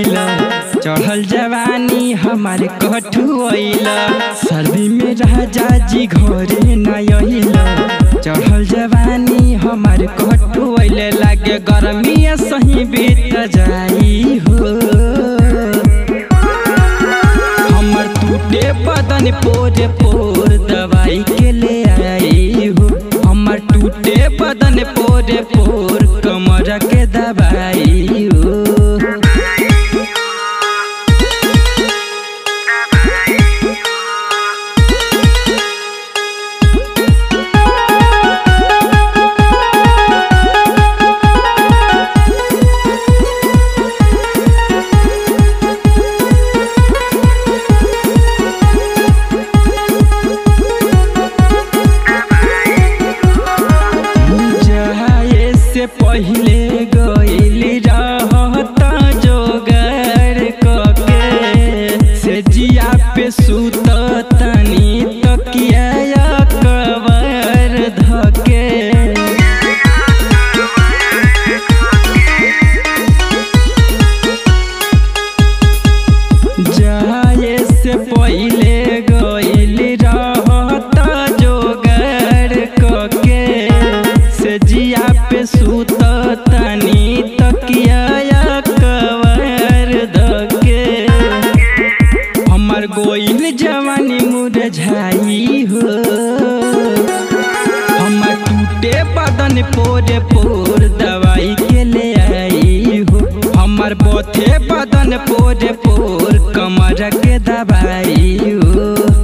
गईला चढ़ल जवानी हमारे कठुआइला सर्दी में राजा जी घरे न आइला चढ़ल जवानी हमारे कठुआइले लागे गर्मी सही बीत जाई हो हमर टूटे बदन पोरे पोर दवाई के ले आई हो हमर टूटे बदन पोरे पोर कमर के दवाई हो पहले गइल रहता जोगार कके से जिया पे सुत तनी तकिया कवर धके जाए से पहले गइल रहता जोगार कके से जिया पे सुत तनी तकिया कवर धके हमर गोइल जवानी मुरझाई हो हमर टूटे बदन पोरे पोर दवाई के ले आई हो हमर बोथे बदन पोरे पोर कमर के दवाई हो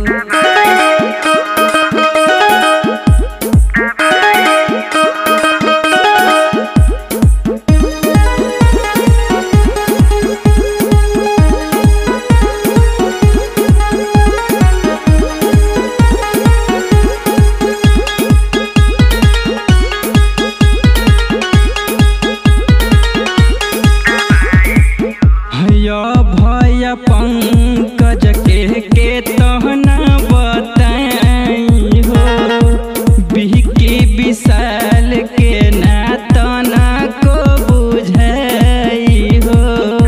भय पंकज के तहना बताई हो बिहकी विशाल के ना तना को बुझाई हो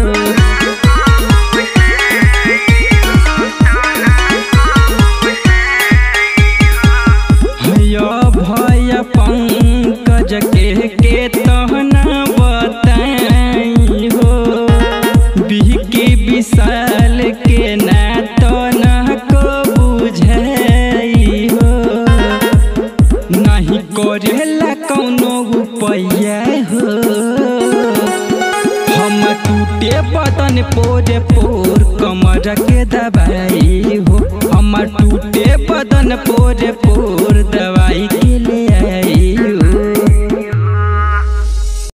भय पंकज के तहना बताई हो बिहकी विशाल के ना तना को बुझाई हो नहीं करेला कौनो उपाय हो हम टूटे बदन पोरे पोर कमर के दवाई हो हम टूटे बदन पोरे पोर दवाई के